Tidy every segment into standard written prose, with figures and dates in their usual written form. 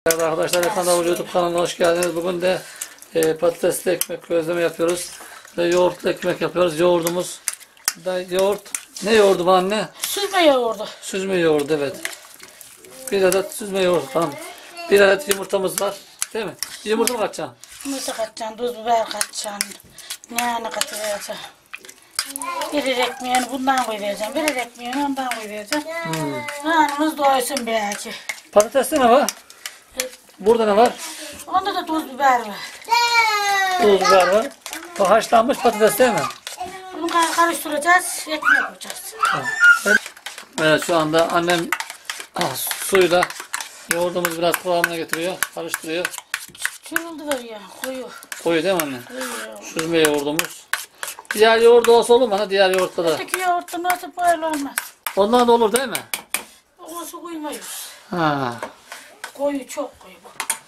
Evet arkadaşlar, Efendi Havucu YouTube kanalına hoş geldiniz. Bugün de patatesli ekmek közleme yapıyoruz ve yoğurtlu ekmek yapıyoruz. Yoğurdumuz da yoğurt. Ne yoğurdu bu anne? Süzme yoğurdu. Süzme yoğurdu, evet. Bir adet süzme yoğurt, tamam. Bir adet yumurtamız var, değil mi? Yumurta mı katacaksın? Yumurta katacaksın, tuz biber katacaksın. Ne katacaksın? Birer ekmeğini bundan koyacaksın, birer ekmeğini ondan koyacaksın. Karnımız doysun belki. Patateste ne var? Burada ne var? Onda da tuz biber var. Tuz biber var. Bu haşlanmış patates değil mi? Bunu karıştıracağız, ekmek koyacağız. Evet, şu anda annem suyla yoğurdumuzu biraz kıvamına getiriyor, karıştırıyor. Çürüldü veriyor, koyu. Koyu değil mi anne? Koyu. Süzme yoğurdumuz. Diğer yoğurt olsa olur mu? Diğer yoğurtta da. Öteki yoğurtta nasıl böyle olmaz. Ondan da olur değil mi? O su koymuyoruz. Ha. Koyu, çok koyu.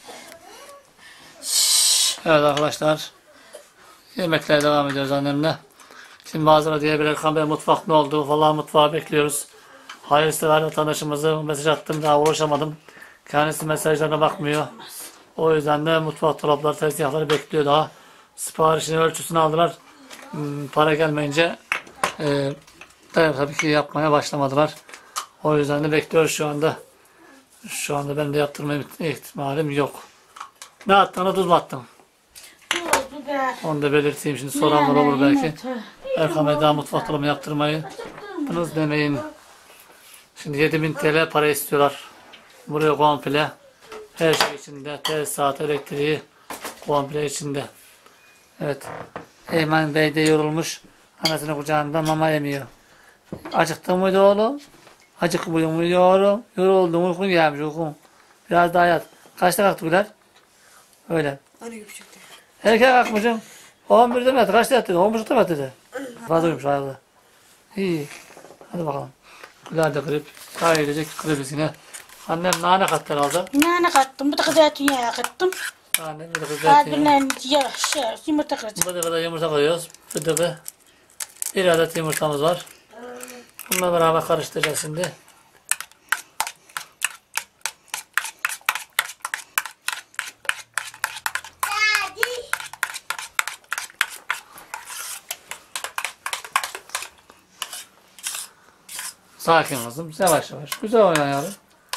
Evet arkadaşlar. Yemeklere devam ediyoruz annemle. Şimdi bazıları diyebilir kamera mutfak ne oldu falan, mutfağı bekliyoruz. Hayırsever vatandaşımızı mesaj attım, daha ulaşamadım. Kendisi mesajlarına bakmıyor. O yüzden de mutfak dolapları, tezgahları bekliyor daha. Siparişini, ölçüsünü aldılar. Para gelmeyince tabii ki yapmaya başlamadılar. O yüzden de bekliyoruz şu anda. Şu anda ben de yaptırma ihtimalim yok. Ne attın? Ona tuz mu attın? Tuz biber. Onu da belirteyim, şimdi soranlar olur belki. Erkam Eda mutfak dolabı yaptırmayı bunuz demeyin. Şimdi 7000 TL para istiyorlar. Buraya komple. Her şey içinde. Tesisat, elektriği komple içinde. Evet. Eymen Bey de yorulmuş. Anasının kucağında mama yemiyor. Acıktın mıydı oğlum? Acıkmıyor muydu oğlum? Yoruldun, uykun gelmiş, uykun. Biraz daha yat. Kaçta kalktı Güler? Öyle. Erkek kalkmışım. 11'de mi yattı? Kaçta yattı? 11'de mi yattı? Fazla uyumuş ayakta. İyi. Hadi bakalım. Güler de grip. Daha gelecek gripesine. Annem nane kattı herhalde. Nane kattım, bir de zeytinyağı kattım. Nane, bir de zeytinyağı. Yumurta kıracağım. Burada kadar yumurta koyuyoruz. Fıdıkı. Bir adet yumurtamız var. Bununla beraber karıştıracağız şimdi. Sakin kızım. Yavaş yavaş. Güzel oyna yavrum.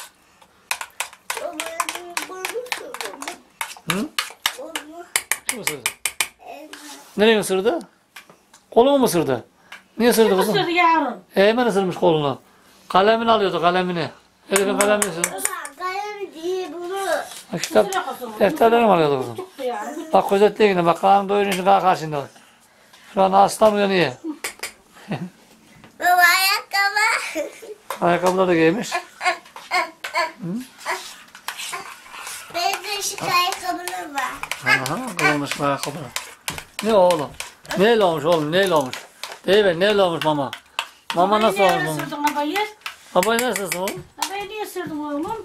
Hı? Isırdı. Nereye ısırdı? Kolumu mu ısırdı? Niye ısırdı kızım? Isırdı yavrum. Hemen ısırmış kolunu. Kalemini alıyordu, kalemini. Elif'in kalemini ısırdı. Kalem değil bunu. Kitap, defterleri mi alıyordu kızım? Bak özetle yine, bak kanım doyurunca daha karşında. Şu an aslan uyanıyor. Baba ayakkabı. Ayakkabıları da giymiş. Benim de şu ayakkabılarım var. Aha, kırılmış bu ayakkabı. Ne oğlum? Neyle olmuş oğlum, neyle olmuş? Deyiver, neyle olmuş mama? Mama nasıl olmuş mama? Isırdın babayı? Babayı nasılsın oğlum? Babayı niye ısırdın oğlum?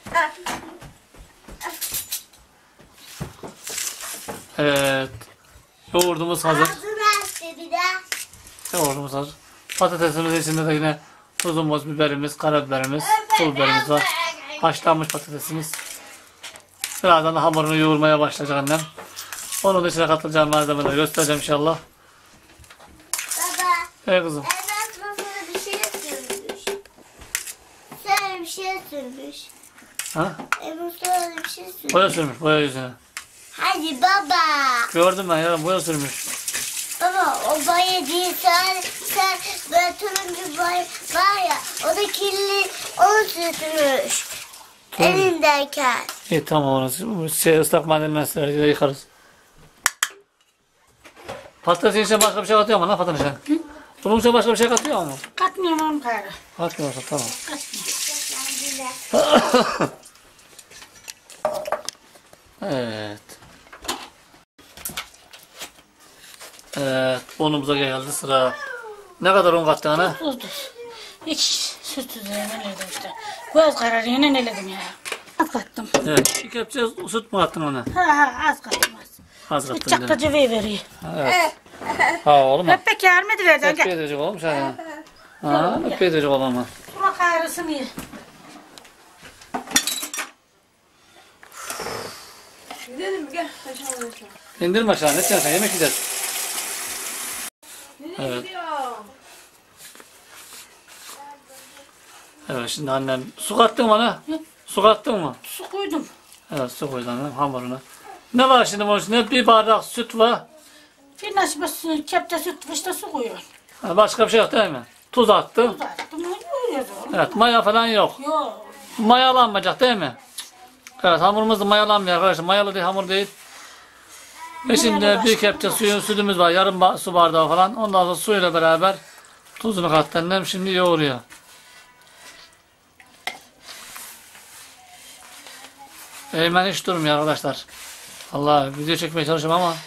Evet. Yoğurdumuz hazır. Ağzını açtı bir de. Yoğurdumuz hazır. Patatesimiz içinde de yine tuzumuz, biberimiz, karabiberimiz, pul biberimiz var. Haşlanmış patatesimiz. Birazdan da hamurunu yoğurmaya başlayacak annem. Onun içine katılacağım malzemeleri göstereceğim inşallah. Baba. Evet kızım. Evlat masada bir şey sürmüş. Şöyle bir şey sürmüş. Ha? Evlat şöyle bir şey sürmüş. Boya sürmüş, boya yüzüne. Hadi baba. Gördüm ben ya, boya sürmüş. Baba o boya değil, sen böyle turuncu boya var ya, o da kirli, onu sürtmüş. Elindeyken. İyi tamam, orası. Islak malzemeleri yıkarız. Patatesin içine başka bir şey katıyor mu lan patatesin içine? Bunun içine başka bir şey katıyor mu? Katmıyorum oğlum gayrı. Katmıyorsa tamam. Evet. Evet, unumuza geldi sıra. Ne kadar un kattı ana? Tuzdur. Hiç süt üzerine neledim işte. Göz kararı yine neledim ya. Az kattım. Evet, iki kepçe süt mü kattın ona? Az kattım az. Az Bir kattın. çakta cıvıyı veriyor. Evet. Ha oğlum ha. Öpek yarmadı verden Öpüyor gel. edecek oğlum sen. Ha, öpüyor edecek oğlum ha. Buna gayrısını ye. Gidelim mi? Gel. Taşıma taşıma. İndirme aşağı. Ne yapacaksın? Yemek yiyeceğiz. Nereye Evet. gidiyor? Evet şimdi annem su kattın mı ana? Su kattın mı? Su koydum. Evet su koydun annem hamuruna. Ne var şimdi bunun içinde? Bir bardak süt var. Bir nasip kepçe süt işte su koyuyor. Ha, başka bir şey yok değil mi? Tuz attım. Uzattım koyuyordu. Evet maya falan yok. Yok. Mayalanmayacak değil mi? Evet hamurumuz da mayalanmıyor arkadaşlar. Mayalı değil hamur değil. Ve şimdi bir kepçe sütümüz var. Yarım su bardağı falan. Ondan sonra suyla beraber tuzunu kattı annem. Şimdi yoğuruyor. Eymen hiç durmuyor arkadaşlar. Allah video çekmeye çalışıyorum ama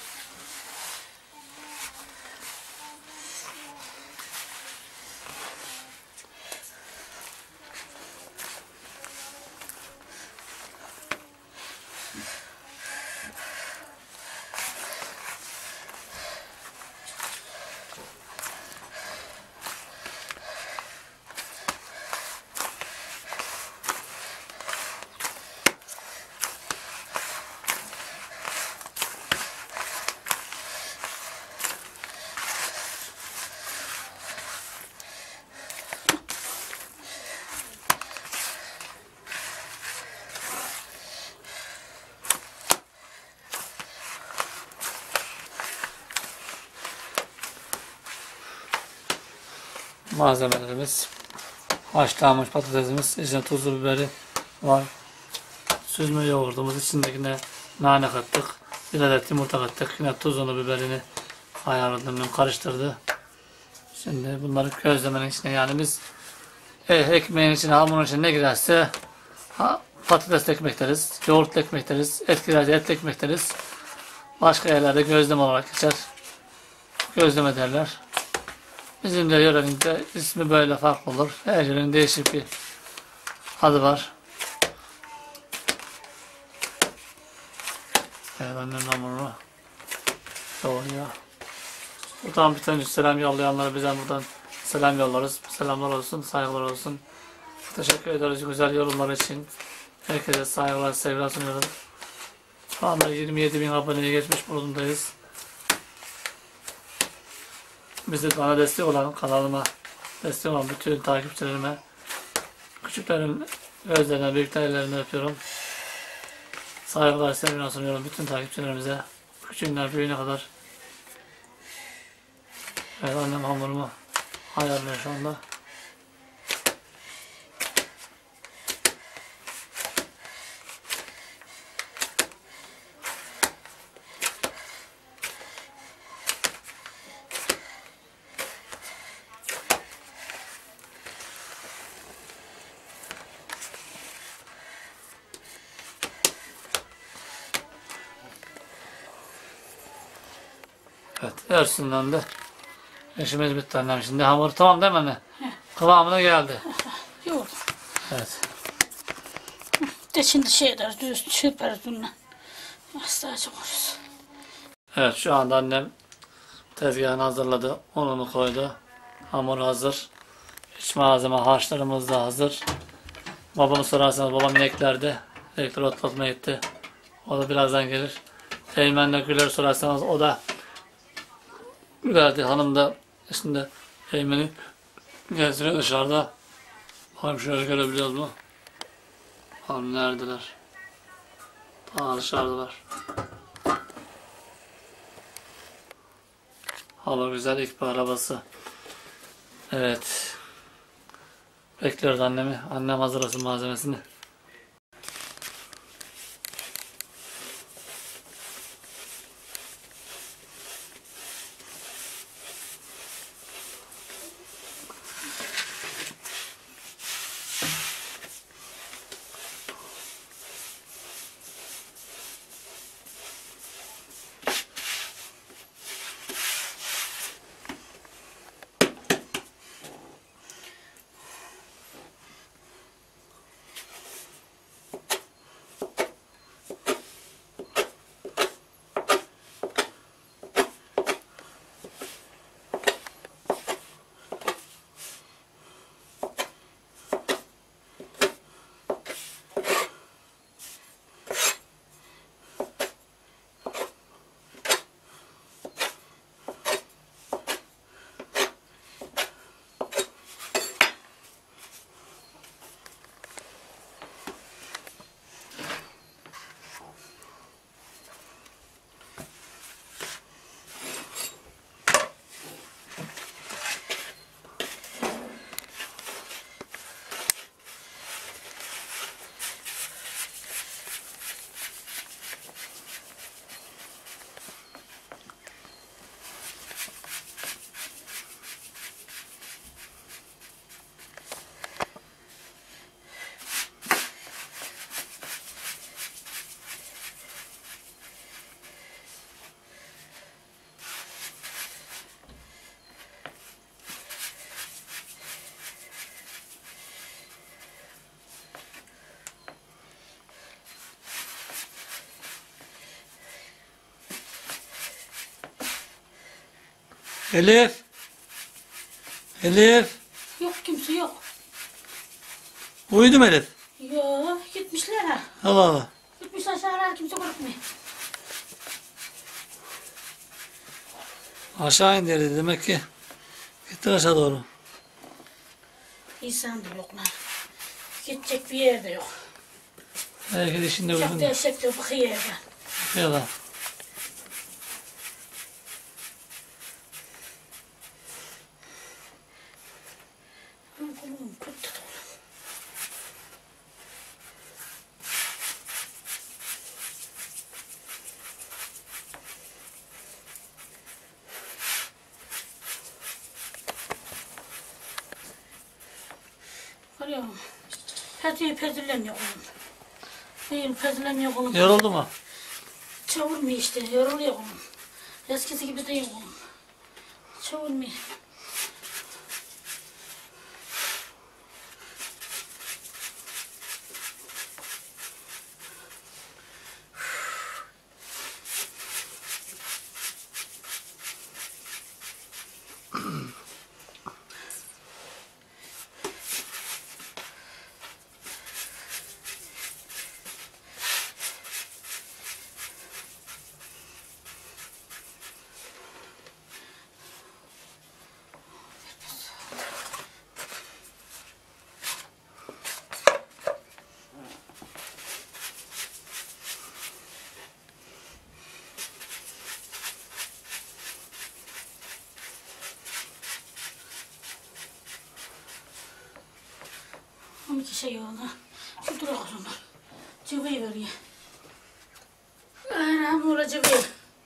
malzemelerimiz haşlanmış patatesimiz, içine tuzlu biberi var. Süzme yoğurdumuz, içindekine nane kattık. Bir adet yumurta kattık. Yine tuzunu, biberini ayarladım, karıştırdı. Şimdi bunları közlemenin içine yani biz ekmeğin içine, hamurun içine ne girerse patates ekmek deriz, yoğurt ekmek deriz, et girerse et ekmek deriz. Başka yerlerde gözleme olarak geçer. Gözleme derler. Bizim de yörenin de ismi böyle farklı olur. Her yörenin değişik bir adı var. Evet annem hamurunu yoğuruyor. Buradan bir tane selam yollayanlara bizden buradan selam yollarız. Selamlar olsun, saygılar olsun. Teşekkür ederiz güzel yorumlar için. Herkese saygılar, sevgiler sunuyorum. Şu anda 27.000 aboneye geçmiş bulundayız. Bizi bana destek olan, kanalıma destek olan bütün takipçilerime, küçüklerin gözlerinden, büyüklerin ellerinden öpüyorum. Saygılar, sevgiler sunuyorum bütün takipçilerimize. Küçüğünden büyüğüne kadar. Evet annem hamurumu ayarlıyor şu anda. Evet, örtüsünden de işimiz bitti annem. Şimdi hamur tamam değil mi anne? Kıvamına geldi. Yoğurdum. Evet. De şimdi şey ederiz, düz çırparız bununla. Hasta açamıyoruz. Evet, şu anda annem tezgahını hazırladı. Ununu koydu. Hamur hazır. İç malzeme harçlarımız da hazır. Babamı sorarsanız babam ineklerde. İnekleri otlatmaya gitti. O da birazdan gelir. Eymen'le Güler'i sorarsanız o da Güler'di. Hanım da şimdi Eymen'i gezdiriyor dışarıda. Bakalım şöyle görebiliyoruz mu? Bakalım neredeler? Daha dışarıdalar. Hava güzel, ilk bir arabası. Evet. Bekliyoruz annemi. Annem hazırlasın malzemesini. Elif. Elif. Yok kimse yok. Uyudu mu Elif? Yok gitmişler ha. Allah Allah. Gitmişler aşağılar kimse korkmuyor. Aşağı indirdi demek ki. Gitti aşağı doğru. İnsan da yoklar. Gidecek bir yer de yok. Herkes işinde Çok uygun. dehşet de bıkıyor yerden. Yalan. Kulağım kötü. Görüyorum. Pezirlemiyor oğlum. Değil pezirlemiyor oğlum. Yoruldu mu? Çavurmuyor işte, yoruluyor oğlum. Eskisi gibi değil oğlum. Çavurmuyor. Onun iki şey oldu. Şu durak sonra. Cıvıyı veriyor. Aynen burada cıvıyı.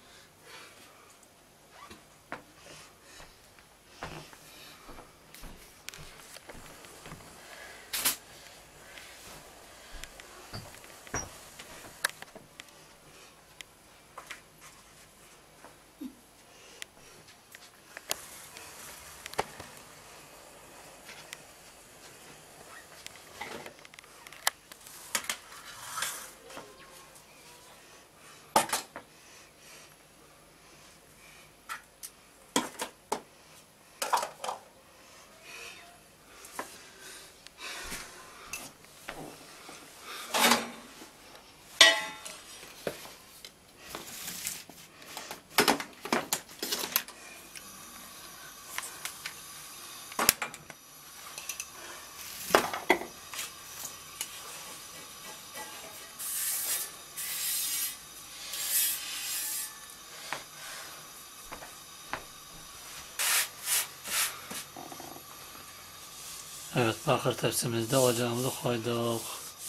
Evet, bakır tepsimizde ocağımızı koyduk.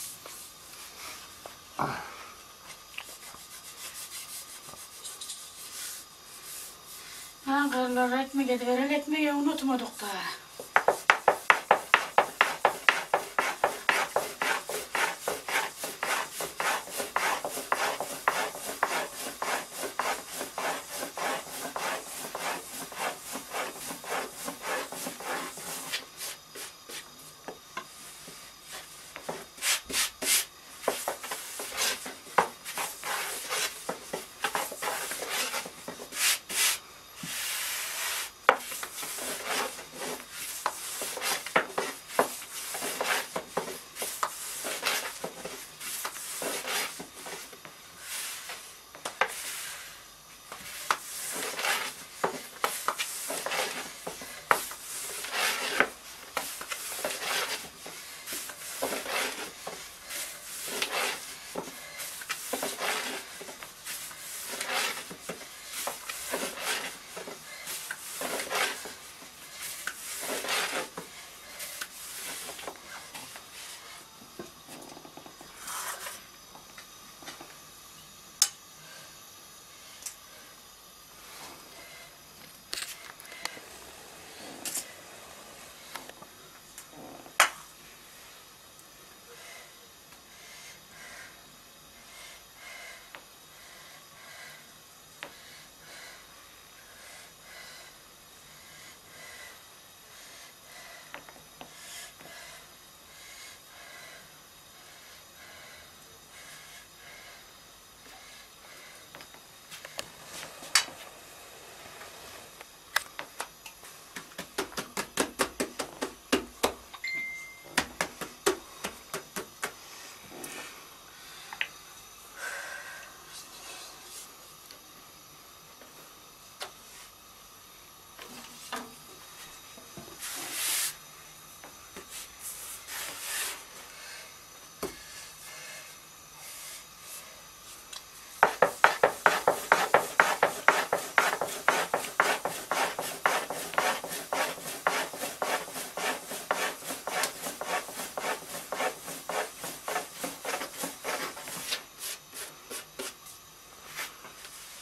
Ankara'lar ekmek ediverir, ekmeği unutmadık da.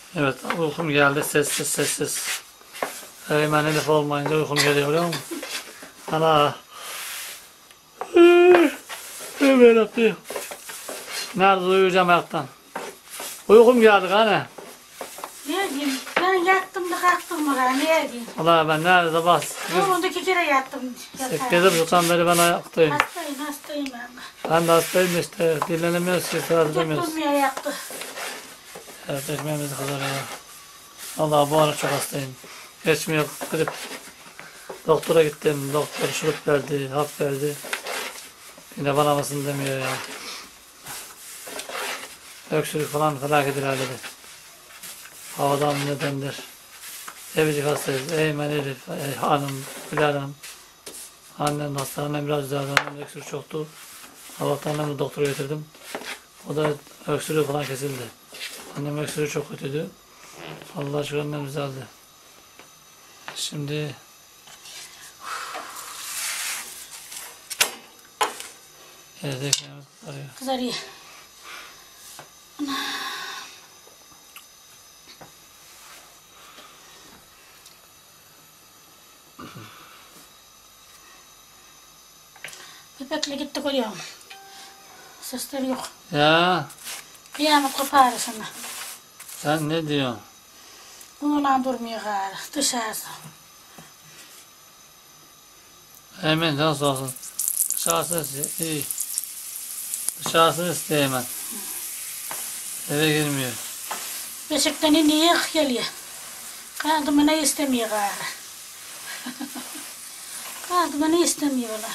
Evet uykum geldi sessiz sessiz. Hemen Elif olmayınca uykum geliyor biliyor musun? Ana. Evet yaptı. Nerede uyuyacağım ayaktan? Uykum geldi hani. Ne diyeyim? Ben yattım da kalktım mı galiba? Ne diyeyim? Valla ben nerede bas? Oğlum 2 kere yattım. 8.30'dan beri ben ayaktayım. Hastayım ben. Ben de hastayım işte. Dinlenemiyoruz ki. Rahat edemiyoruz. Tutulmaya yattı. Evet ekmeğimizi kazanıyor. Allah bu ara çok hastayım. Geçmiyor. Grip. Doktora gittim. Doktor şurup verdi. Hap verdi. Yine bana mısın demiyor ya. Öksürük falan felaket ilerledi. Havadan nedendir. Evcik hastayız. Eymen Elif, hanım, Bilal Hanım. Annem hasta. Annem biraz düzeldi. Annem öksürük çoktu. Allah'tan annemle doktora getirdim. O da öksürüğü falan kesildi. Annem öksürüğü çok kötüydü. Allah aşkına annem düzeldi. Şimdi evde ekmeğimiz kızarıyor. Kızarıyor. Köpekle gitti koyuyorum. Sesleri yok. Ya Kıyamet koparır sana. sen ne diyorsun? Bununla durmuyor gari. Dışarısı. Hemen nasıl olsun? Dışarısını iyi. Dışarısını iste hemen. Eve girmiyor. Beşikten iniyor geliyor. Kaldımı ne istemiyor gari. Kaldımı ne istemiyorlar.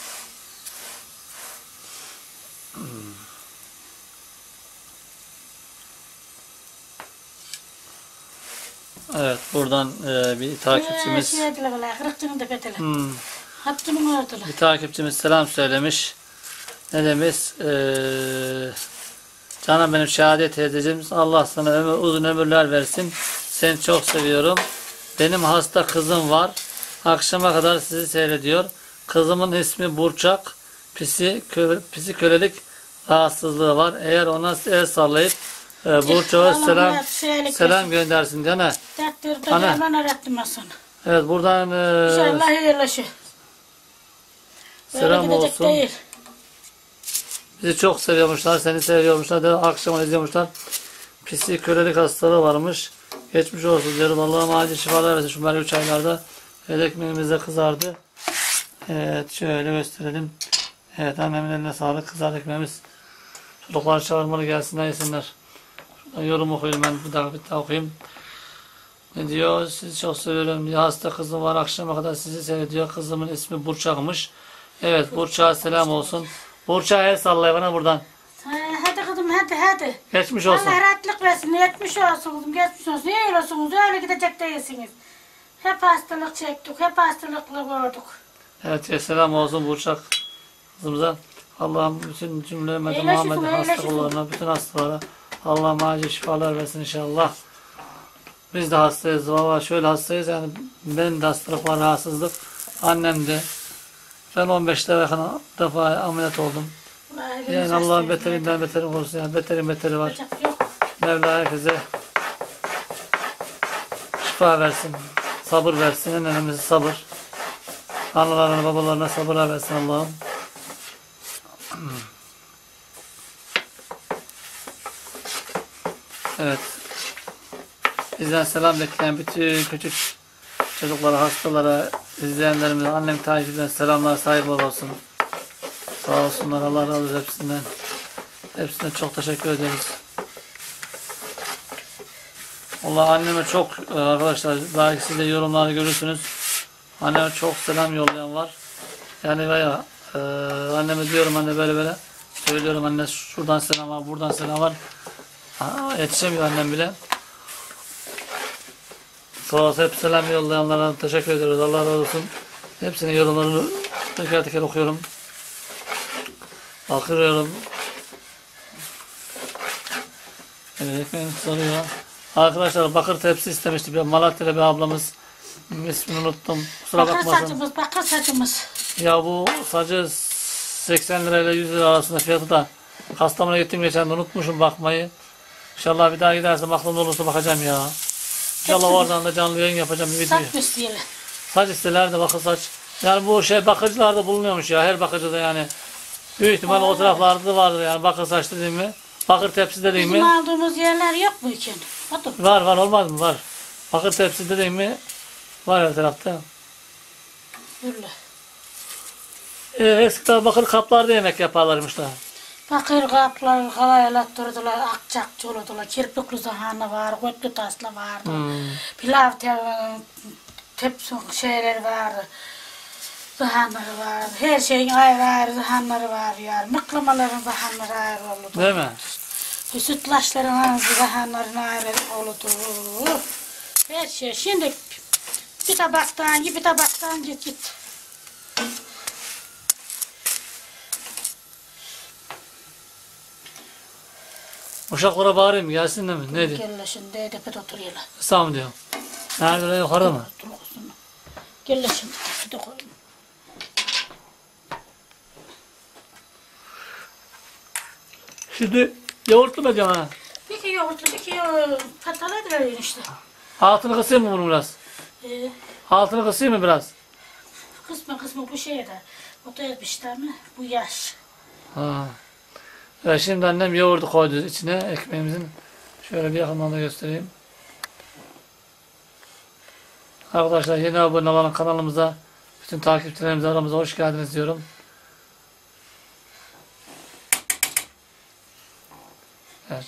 Evet buradan bir takipçimiz Şey dediler valla. Kırıkçının da beteli. hmm, Hattını ördüler. bir takipçimiz selam söylemiş. Ne demiş? Canım benim Şahadiye teyzeciğim, Allah sana uzun ömürler versin. Seni çok seviyorum. Benim hasta kızım var. Akşama kadar sizi seyrediyor. Kızımın ismi Burçak. Psikolik rahatsızlığı var. Eğer ona el sallayıp Burçak'a selam göndersin diye. Ne? Takdirde Ana. hemen öğrettim Evet buradan İnşallah hayırlışı. selam Böyle gidecek olsun. değil. Bizi çok seviyormuşlar, seni seviyormuşlar. De akşam izliyormuşlar. Psikolik hastalığı varmış. Geçmiş olsun diyorum. Allah'ım acil şifalar versin. Şu böyle 3 aylarda el ekmeğimiz de kızardı. Evet şöyle gösterelim. Evet annemin eline sağlık. Kızardı ekmeğimiz. Çocuklar çağırmalı gelsinler yesinler. Şuradan yorum okuyayım ben. Bir daha okuyayım. Ne diyor? Sizi çok seviyorum. Bir hasta kızım var. Akşama kadar sizi seyrediyor. Kızımın ismi Burçak'mış. Evet Burçak'a selam olsun. Burçak'a el sallay bana buradan. Hadi kızım hadi. Geçmiş olsun. Allah rahatlık versin. Yetmiş olsun kızım. Geçmiş olsun. İyi olsunuz. Öyle gidecek değilsiniz. Hep hastalık çektik. Hep hastalıkla gördük. Evet selam olsun Burçak kızımıza. Allah'ım bütün cümle Ümmet-i Muhammed'in hastalarına, bütün hastalara Allah'ım acil şifalar versin inşallah. Biz de hastayız. Valla şöyle hastayız yani benim de hastalık var, rahatsızlık. Annem de. Ben 15 defa ameliyat oldum. Yani Allah'ın beterinden beteri olsun. Yani beterin beteri var. Mevla herkese şifa versin. Sabır versin. En önemlisi sabır. Analarına babalarına sabırlar versin Allah'ım. Evet. Bizden selam bekleyen bütün küçük çocuklara, hastalara, izleyenlerimize, annem takipçilerine selamlar, saygılar olsun. Sağ olsunlar. Allah razı olsun hepsinden. Hepsine çok teşekkür ederiz. Allah anneme çok arkadaşlar belki siz de yorumları görürsünüz. Anneme çok selam yollayan var. Yani veya anneme diyorum anne böyle söylüyorum anne şuradan selam var, buradan selam var. Yetişemiyor annem bile. Sağ olsun hep selam yollayanlara teşekkür ediyoruz. Allah razı olsun. Hepsinin yorumlarını teker teker okuyorum. Bakıyorum. Evet ekmeğim soruyor. Arkadaşlar bakır tepsi istemişti. Bir Malatya'da bir ablamız. İsmini unuttum. Kusura bakmasın. Bakır saçımız. Ya bu sacı 80 lirayla 100 lira arasında fiyatı da Kastamonu'ya gittim geçen de unutmuşum bakmayı. İnşallah bir daha gidersem aklımda olursa bakacağım ya. İnşallah oradan da canlı yayın yapacağım bir video. Saç mı isteyelim? Saç isteler de bakır saç. Yani bu şey bakıcılarda bulunuyormuş ya. Her bakıcıda yani. Büyük ihtimal o taraflarda da vardır yani bakır saç dediğim mi? Bakır tepsi dediğim Bizim mi? aldığımız yerler yok mu için? Otur. Var olmaz mı? Var. Bakır tepsi dediğim mi? Var her tarafta. Böyle. Eskiden bakır kaplarda yemek yaparlarmış da. Bakır kaplar, kalayalatırdılar, akçakçı olurdular, kirpikli zahanı var, götlü tasla vardı. Pilav tepsi şeyleri vardı. Zahanları vardı. Her şeyin ayrı ayrı zahanları var yani. Mıklamaların zahanları ayrı olurdu. Değil mi? Sütlaçların zahanların ayrı olurdu. Her şey. Şimdi bir tabaktan bir tabaktan git. Uşaklara bağırayım gelsin de mi? Ne diyor? Gel şimdi tepede oturuyorlar. Sağ mı diyor? Nerede öyle yukarıda mı? Gel şimdi tepede koy. Şimdi yoğurtlu mu diyorsun ha? Bir iki yoğurtlu, bir iki patates veriyorsun işte. Altını kısayım mı bunu biraz? Ee, Altını kısayım mı biraz? kısmı bu şeyde. O da etmişler mi? Bu yaş. Ha. Evet, şimdi annem yoğurdu koydu içine ekmeğimizin. Şöyle bir yakından da göstereyim. Arkadaşlar yeni abone olan kanalımıza, bütün takipçilerimize aramıza hoş geldiniz diyorum. Evet.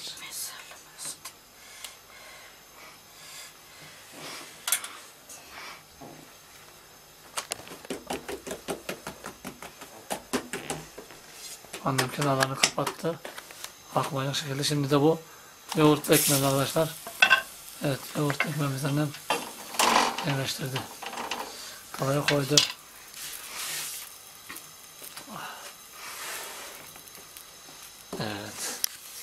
Annem kenarlarını kapattı. Akmayacak şekilde. Şimdi de bu yoğurt ekmeğimiz arkadaşlar. Evet, yoğurt ekmeğimizi annem yerleştirdi. Tavaya koydu. Evet.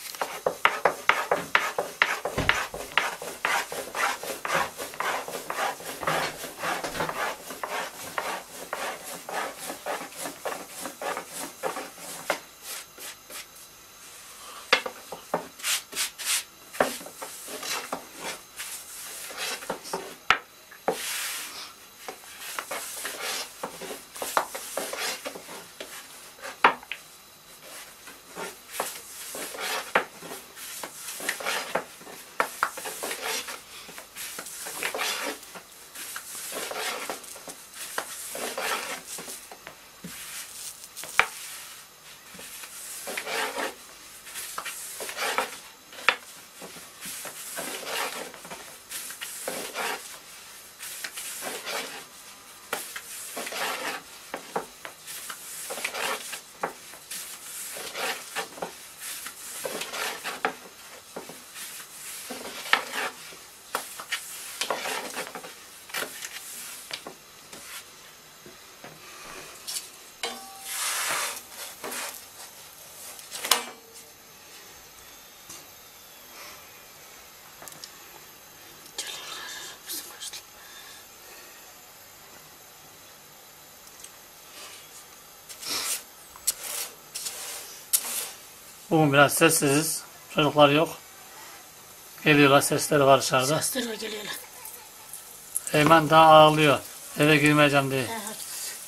Bugün biraz sessiziz. Çocuklar yok. Geliyorlar, sesleri var dışarıda. Sesler geliyorlar. Eymen daha ağlıyor. Eve girmeyeceğim diye. Evet.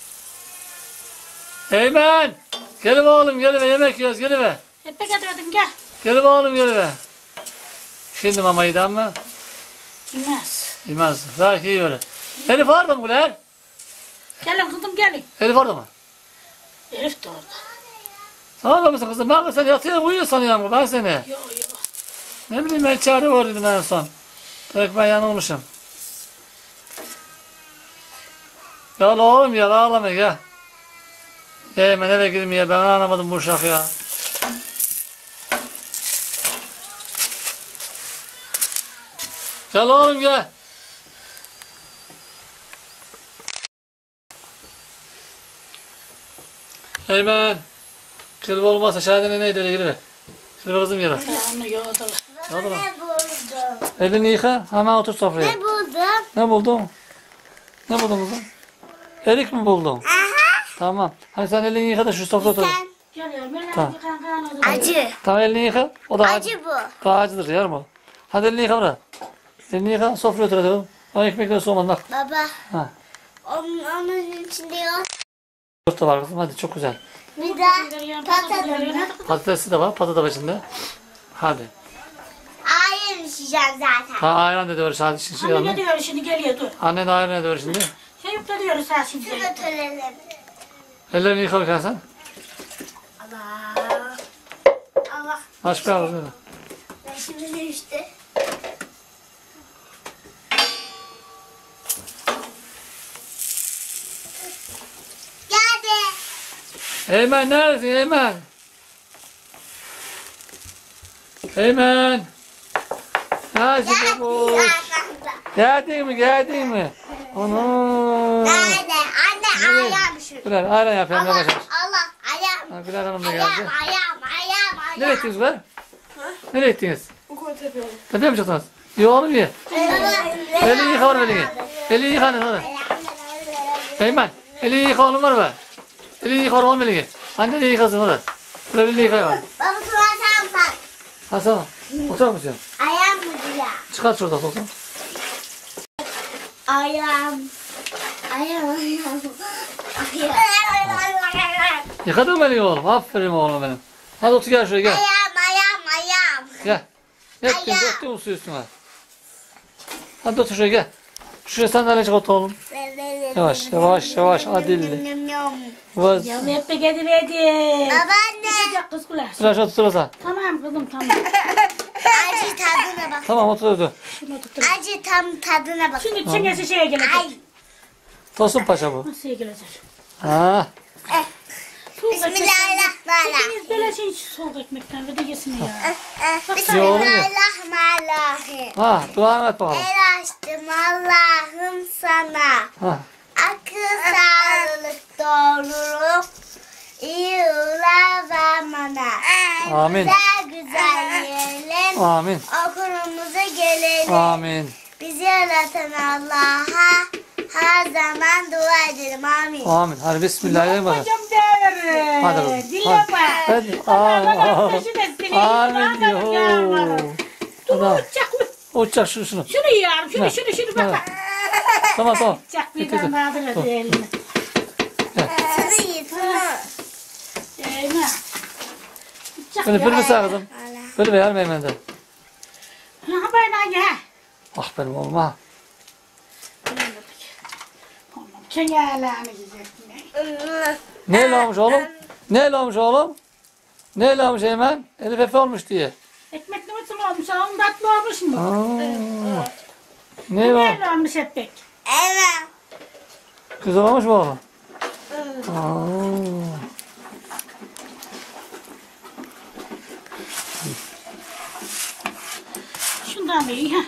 Eymen! Gel oğlum, gel eve, yemek yiyoruz, gel eve. Hep getirdim gel. Gel oğlum, gel eve. Şimdi mama yedi ama Bilmez. yemez. Belki iyi öyle. Elif orada mı ulan? Gelin kızım gelin. Elif orada mı? Elif de orada. Sağda mısın kızım? Ben sen yatıyor uyuyor sanıyorum ben seni. Yok yok. Ne bileyim ben çağrı var dedim en son. Belki ben yanılmışım. Gel oğlum ya ağlama gel. Hemen eve girmeye ben anlamadım bu uşak ya. Gel oğlum gel. Hemen. Kırık olmazsa şahane neydi öyle girme. Kırık kızım yere. Onu yoğurdular. Oldu mu? Ne buldum? Elini yıka hemen otur sofraya. Ne buldum? Ne buldun? Ne buldun kızım? Erik mi buldun? Aha. Tamam. Hadi sen elini yıka da şu sofraya otur. Sen Geliyorum. Ben Tamam. Acı. Tamam elini yıka. O da Acı bu. daha acıdır yarım o. Hadi elini yıka bırak. Elini yıka. Sofraya otur hadi oğlum. O ekmekleri soğumadan bak. Baba. Ha. Onun içinde yok. Yumurta var kızım hadi çok güzel. Bir de patates. Patatesi de var. Patates de var içinde. Hadi. Ayran içeceğim zaten. Ha ayran da diyor hadi şimdi. Anne ne diyor şimdi geliyor dur. Anne de ayran ne diyor şimdi. Şey yok da diyoruz ha şimdi. Şunu götürelim. Ellerini yıka bakalım sen. Allah. Allah. Aç bir ağzını. Ben şimdi işte. Geldi. Eymen neredesin Eymen? Eymen. Ha şimdi bu. Geldin mi geldin mi? Ana. Nerede? Anne ayağım şu. Güler ayran yapayım Allah. yavaş yavaş. Allah. Ayağım. Ha, Güler Hanım da Ayağım. geldi. Ayağım. Nereye gittiniz Güler? Nereye gittiniz? Tepeye mi çıktınız? İyi oğlum iyi. Elini yıka oğlum elini. Elini yıka anne hadi. Eymen. Elini yıka oğlum var mı? Elini yıka oğlum elini. Anne de yıkasın hadi. Böyle elini yıka ya. Baba tuvalet bak. Hasan. Otur musun? Ayağım mı diyor? Çıkar şuradan otur. Ayağım. Ayağım. Yıkadın mı elini oğlum? Aferin oğlum benim. Hadi otur gel şuraya gel. Ayağım. Gel. Yettin döktün mu suyu üstüne? Hadi otur şuraya gel. Şuraya sandalye çık otur oğlum. Yavaş adilli. Vaz. Ya hep bir geliverdi. Babaanne. Sıcak kız kular. Sıra otur sırasa. Tamam kızım tamam. Acı tadına bak. Tamam otur. Şunu tuttur. Acı tam tadına bak. Şimdi çengesi şeye gelecek. Ay. Tosun paşa bu. Nasıl gelecek? Ha. Bismillahirrahmanirrahim. İkiniz böyle şey soğuk ekmekten ve de yesin ya. Bismillahirrahmanirrahim. Ha dua et bakalım. El açtım Allah'ım sana. Ha. Akıl sağlık doğruluk. İyi uğurlar ver bana. Amin. Güzel yiyelim. Amin. Okulumuza gelelim. Amin. Bizi yaratan Allah'a her zaman dua edelim. Amin. Amin. Hadi bismillahirrahmanirrahim. Hocam der. Hadi kızım. Dile Hadi. bak. Hadi. Amin diyor. Dur Hadi. uçak mı? Uçacak şunu. Şunu yiyorum. Ne? Şunu bak. Tamam. Uçak Git, birden git. kaldırır elini. Şunu ye, şunu. Eyvah. Uçak Böyle bir sağ kızım. Allah. Böyle ver Meymen'de. Ha böyle ya. Ah benim oğlum ha. Kenarlarını yiyecek. Ne olmuş oğlum? Ne olmuş oğlum? Ne olmuş Eymen? Elif Efe olmuş diye. Ekmek ne nasıl olmuş? Onun tatlı olmuş mu? Aa. Ne var? Ne olmuş ekmek? Evet. Güzel olmuş mu oğlum? Aa. Şundan bir iyi ha.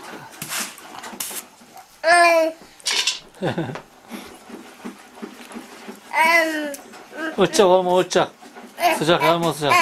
Uçacak oğlum uçacak. Sıcak yanma sıcak.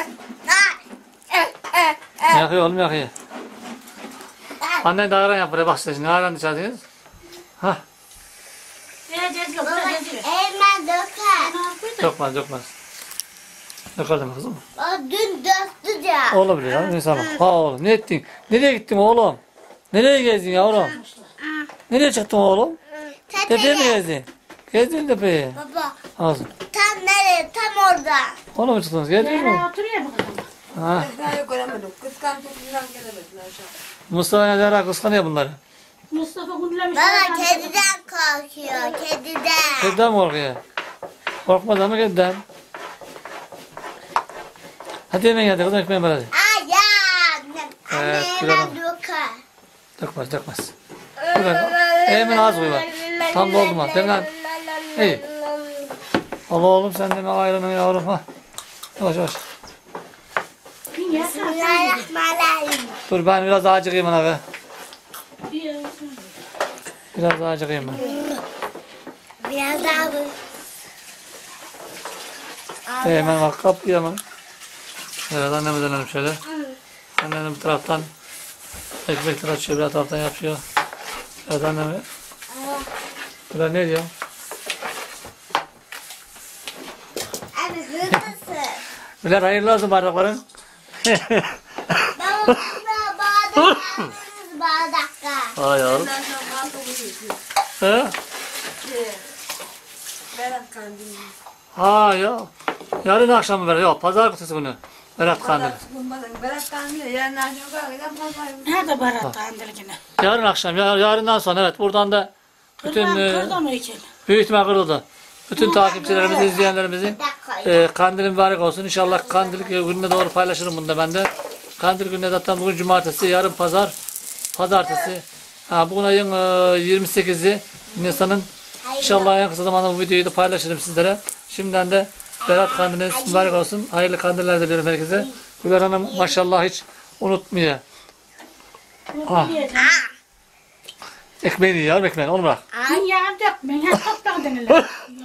Yakıyor oğlum yakıyor. Annen de ayran yap buraya bak şimdi ayran içersiniz. Hah. Vereceğiz yok. Vereceğiz yok. Hemen döker. Dökmez. Döker deme kızım. O dün döktü ya. Olabilir ya insan. Ha oğlum ne ettin? Nereye gittin oğlum? Nereye gezdin yavrum? Nereye çıktın oğlum? Tepeye mi gezdin? Gezdin tepeye. Baba. Ağzım. Tam nereye? Tam orada. Ona mı çıktınız? Geldiniz mi? Oturuyor bu kadar. Ha. Ezra'yı göremedim. Kıskançlıktan gelemediler aşağı. Mustafa Neden'e kıskanıyor bunları. Mustafa Güllemiş. Baba kediden korkuyor. Kediden. Kediden mi korkuyor? Korkmaz ama kediden. Hadi yemeğe hadi kızım ekmeğe ver hadi. Ayağım. Evet, Anne güzel hemen oldu. döker. Dökmez. Hemen az koy bak. Tam doldu mu? Hemen. İyi. Al oğlum sen de ayranı yavrum ha. Yavaş. Bismillahirrahmanirrahim. Dur ben biraz daha acıkayım ona be. Biraz daha acıkayım ben. Biraz daha bu. Hemen bak kapıyı hemen. Evet anneme dönelim şöyle. Annem bir taraftan ekmekler açıyor, bir taraftan yapıyor. Evet anneme. Burada ne diyor? Abi hızlısın. Güler hayırlı olsun bardakların. Ben onunla bardak aldınız bardakta. Ay yavrum. Ben akşam balkonu yıkıyorum. He? Berat kandili. Ha ya. Yarın akşam mı ver? Yok pazartesi günü. Berat kandili. Berat kandili. Yarın akşam kalkacağım pazar. Nerede Berat Kandil yine? Yarın akşam. Yarından sonra evet. Buradan da bütün Kırda mı için? büyük ihtimal kırıldı. Bütün takipçilerimizin, izleyenlerimizin kandili mübarek olsun. İnşallah kandil gününe doğru paylaşırım bunu da ben de. Kandil gününe zaten bugün cumartesi, yarın pazar, pazartesi. Ha, bugün ayın 28'i Nisan'ın. İnşallah en kısa zamanda bu videoyu da paylaşırım sizlere. Şimdiden de Berat kandiliniz mübarek olsun. Hayırlı kandiller diliyorum herkese. Güler Hanım maşallah hiç unutmuyor. Ah. Ekmeğini yiyor, ekmeğini onu bırak. Ay ya dökmeyin. Ha toprak denilir.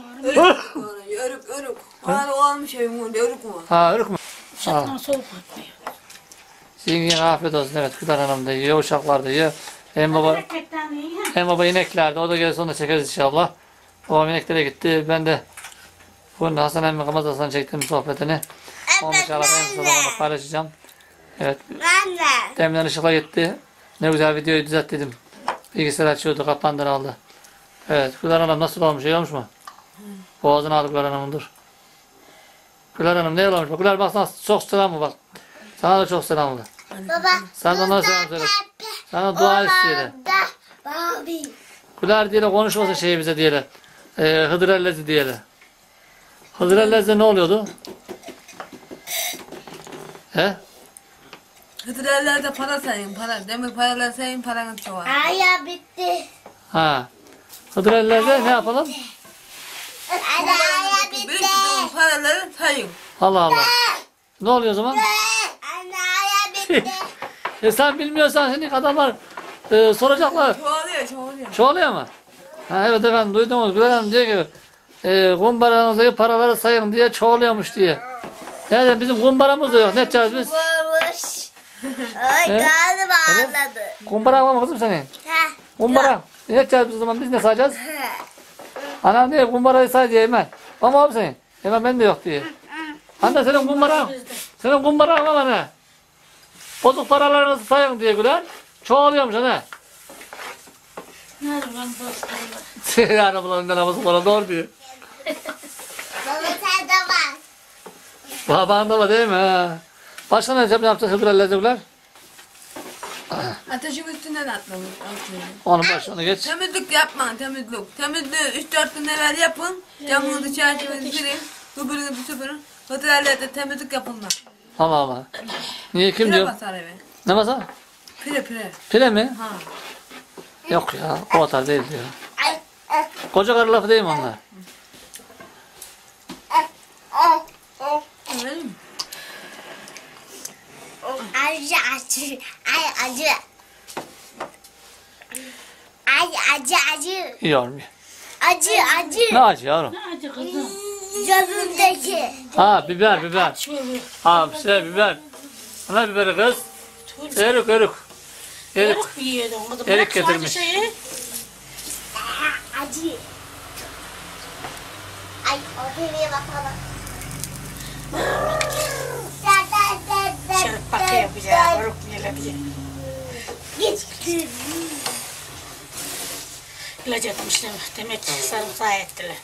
Örük. Bana o almış evim önünde örük mü var? Ha, ırk mı? Şaptan soğuk atmıyor. Zengin afiyet olsun. Evet, Güler Hanım da yiyor, uşaklar da yiyor. Hem baba, Ekmekten iyi ha. hem baba ineklerde. O da gelsin onu da çekeriz inşallah. Babam ineklere gitti. Ben de bugün de Hasan emmi Kamaz Hasan çektiğim sohbetini. Onu inşallah en kısa zamanda paylaşacağım. Evet, Ben de. demden ışıkla gitti. Ne güzel videoyu düzelttim. Bilgisayar açıyordu, kapandı aldı. Evet, Güler Hanım nasıl olmuş? İyi olmuş mu? Boğazını aldı Güler Hanım'ın dur. Güler Hanım ne olmuş? Bak Güler bak sana çok selam mı bak. Sana da çok selam var. Baba. Sen de ona selam söyle. Sana dua isteyelim. Babi. Güler diyelim konuşmasın şeyi bize diyelim. Hıdır Ellezi diyelim. Hıdır Ellezi ne oluyordu? He? Hıdrellerde para sayın para. Demir paralar sayın paranın çoğu. Aya bitti. Ha. Hıdır Ellezi ne yapalım? Hadi aya Büyük bitti. tuttuğum paraları sayın. Allah Allah. Ne oluyor o zaman? Anne aya bitti. Sen bilmiyorsan şimdi adamlar soracaklar. Çoğalıyor. Çoğalıyor mu? Ha, evet efendim duydunuz. Güler Hanım diyor ki kumbaranızdaki paraları sayın diye çoğalıyormuş diye. Yani bizim kumbaramız da yok. Ne yapacağız biz? Varmış. Ay He? galiba Evet. anladı. Kumbara var mı kızım senin? Ha. Kumbara. Ne yapacağız biz o zaman? Biz ne sayacağız? Anam diyor kumbarayı say diye hemen. Ama abi senin. Hemen ben de yok diye. Anne senin kumbaran. Senin kumbaran var ne? Bozuk paralarınızı sayın diye Güler. Çoğalıyormuş anne. Nerede lan boş paralar? Arabalarından havası falan doğru diyor. Baba sen de var. Baban da var değil mi? Ha? Başka ne yapacağız Hıdır Güler? Ateşin üstünden atlamış. Onun başına geç. Temizlik yapma temizlik. Temizliği 3-4 gün evvel yapın. Camını çerçeveni silin. Öbürünü bir süpürün. Hıdrellerde temizlik yapılmaz. Allah Allah. Niye kim Pire diyor? basar eve. Ne masa? Pire. Pire mi? Ha. Yok ya. O kadar değil diyor. Ay. Ay. Koca karı lafı değil mi onlar? Öyle mi? Acı. Ay acı. Ay acı. İyi olmuyor. Acı. Ne acı yavrum? Ne acı kızım? Cebimdeki. Ha biber. Şöyle. Ha biber. Ana biberi kız. Erik. Erik mi yiyordun kızım? Erik Bırak şu acı getirmiş. şeyi. Acı. Ay o demeye bakalım. Şöyle bakayım bir ya. Erik yiyelim diye. Git. İlaç etmişler. Demek sarımsağı ettiler.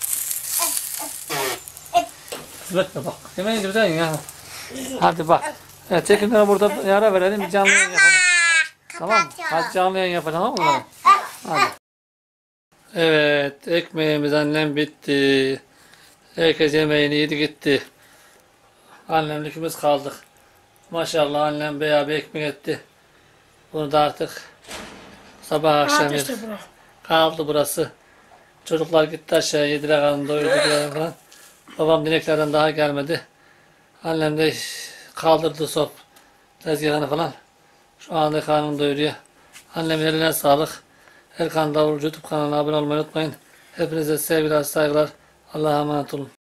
Evet bak. Yemeği güzel ya. Hadi bak. Evet çekimlere burada yara verelim. Bir canlı yayın yapalım. Tamam mı? Hadi canlı yayın yapalım tamam mı? Hadi. Evet ekmeğimiz annem bitti. Herkes yemeğini yedi gitti. Annemle ikimiz kaldık. Maşallah annem bayağı bir ekmek etti. Bunu da artık sabah akşam işte yedik. bırak. Kaldı burası. Çocuklar gitti aşağıya yediler karnını doyurdular falan. Babam dineklerden daha gelmedi. Annem de kaldırdı tezgahını falan. Şu anda karnını doyuruyor. Annemin eline sağlık. Erkan Davulcu YouTube kanalına abone olmayı unutmayın. Hepinize sevgiler, saygılar. Allah'a emanet olun.